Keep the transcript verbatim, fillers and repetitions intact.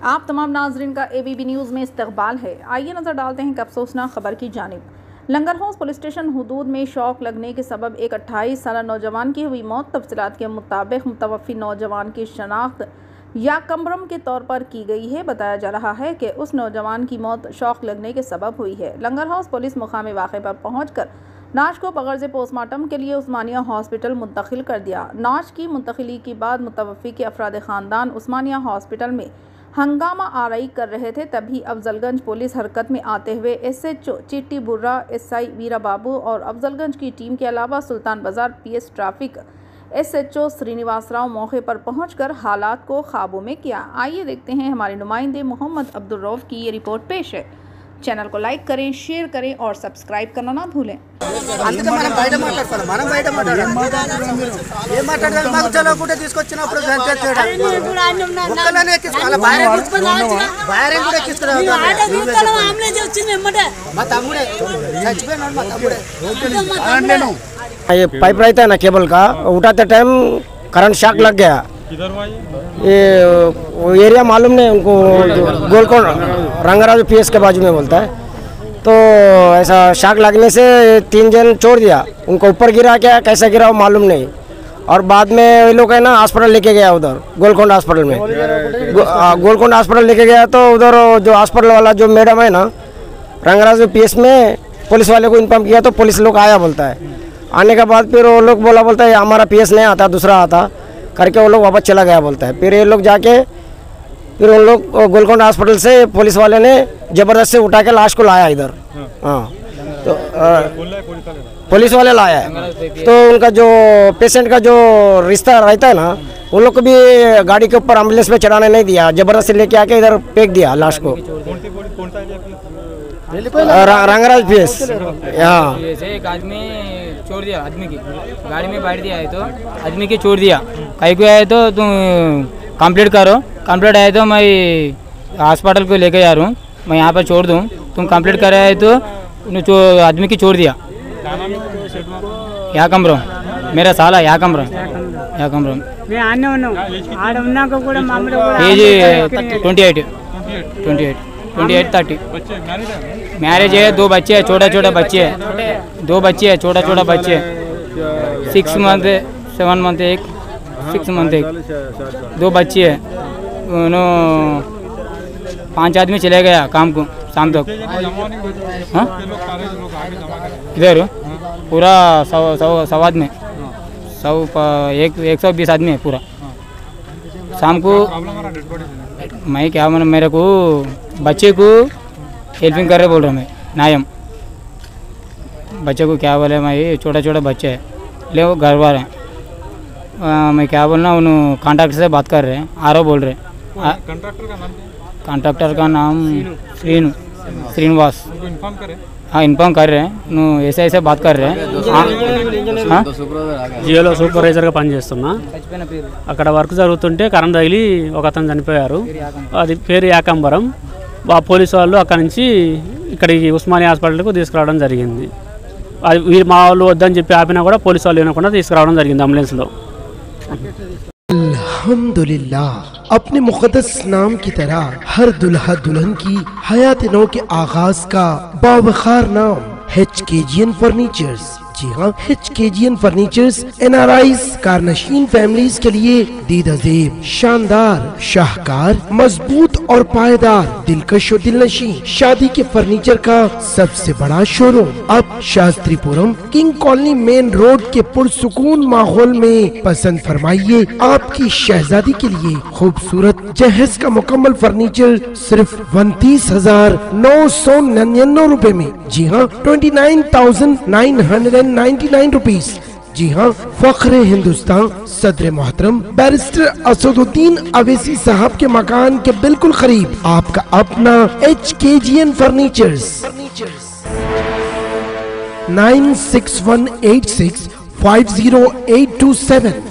ये पाइप रहता है ना केबल का, उठाते टाइम करंट शॉक लग गया। ये वो एरिया मालूम नहीं उनको, गोलकोंड रंगराज पी एस के बाजू में बोलता है। तो ऐसा शॉक लगने से तीन जन छोड़ दिया, उनको ऊपर गिरा क्या कैसे गिरा वो मालूम नहीं। और बाद में ये लोग है ना हॉस्पिटल लेके गया, उधर गोलकोंड हॉस्पिटल में गोलकोंड हॉस्पिटल लेके गया। तो उधर जो हॉस्पिटल वाला जो मैडम है ना रंगराज पी एस में पुलिस वाले को इन्फॉर्म किया, तो पुलिस लोग आया बोलता है। आने के बाद फिर वो लोग बोला बोलता है हमारा पी एस नहीं आता, दूसरा आता करके वो लोग वापस चला गया बोलता है। फिर ये लोग जाके फिर उन लोग गोलकोंड हॉस्पिटल से पुलिस वाले ने ज़बरदस्ती उठा के लाश को लाया इधर। हाँ, तो पुलिस वाले लाया है। तो उनका जो पेशेंट का जो रिश्ता रहता है ना, उन लोग को भी गाड़ी के ऊपर एम्बुलेंस में चढ़ाने नहीं दिया, ज़बरदस्ती लेके आके इधर फेंक दिया लाश को। रंगराज पी एस यहाँ एक आदमी छोड़ दिया, आदमी की गाड़ी में बैठ दिया है तो आदमी की छोड़ दिया। कहीं को आए तो तुम कंप्लीट करो, कंप्लीट आए तो मैं हॉस्पिटल को लेके जा रहा हूँ, मैं यहाँ पर छोड़ दूँ। तुम कंप्लीट कर रहे तो आदमी की छोड़ दिया। याकम्बरम मेरा साला Yakambaram Yakambaram twenty eight twenty eight twenty eight thirty marriage है, दो बच्चे हैं, छोटे छोटे बच्चे हैं, दो बच्चे हैं, छोटा छोटा बच्चे हैं, सिक्स मंथ सेवन मंथ एक सिक्स मंथ एक दो बच्चे हैं। उन्होंने पांच आदमी चले गया काम को शाम तक। हाँ इधर पूरा सौ सौ सौ आदमी सौ एक एक सौ बीस आदमी है पूरा। शाम को मैं क्या मैंने मेरे को बच्चे को हेल्पिंग कर रहे बोल रहा मैं नायम बच्चे को क्या बोले, मैं छोटा छोटा बच्चे है ले वो घर बार हैं। मैं क्या बोलना उन कॉन्ट्रैक्टर से बात कर रहे हैं, आरो बोल रहे हैं। कॉन्ट्रैक्टर का नाम श्रीनु श्रीनिवास। हाँ इन्फॉर्म कर रहे हैं, नो ऐसे ऐसे बात कर रहे हैं। జియోలో సూపర్వైజర్గా పనిచేస్తున్నా, అక్కడ వర్క్ జరుగుతుంటే కరెంట్ తగిలి ఒక అతను చనిపోయారు. అది పేరు యాకంబరం. ఆ పోలీసు వాళ్ళు అక్కడ నుంచి ఇక్కడికి ఉస్మానియా హాస్పిటల్కు తీసుకురావడం జరిగింది. అది వీరు మా వాళ్ళు వద్దని చెప్పి ఆపినా కూడా పోలీసు వాళ్ళు వినకుండా తీసుకురావడం జరిగింది అంబులెన్స్లో। अल्हम्दुलिल्लाह, अपने मुक़द्दस नाम की तरह हर दुल्हा दुल्हन की हयात नौ के आगाज का बावखार नाम H K G N furnitures. जी हाँ, H K G N furnitures N R Is कारनशीन फैमिलीज के लिए दीदाज़ेब, शानदार, शाहकार, मजबूत और पायदार, दिलकश और दिलनशीं शादी के फर्नीचर का सबसे बड़ा शोरूम अब Shastripuram king colony main road के पुरसुकून माहौल में। पसंद फरमाइए आपकी शहजादी के लिए खूबसूरत जहेज का मुकम्मल फर्नीचर सिर्फ उनतीस हजार नौ सौ निन्यानवे रूपए में। जी हाँ, twenty nine thousand nine hundred and ninety nine rupees. जी हाँ, फख्र हिंदुस्तान सदर मोहतरम बैरिस्टर असदुद्दीन अवैसी साहब के मकान के बिल्कुल करीब आपका अपना H K G N furnitures. Nine six one eight six five zero eight two seven.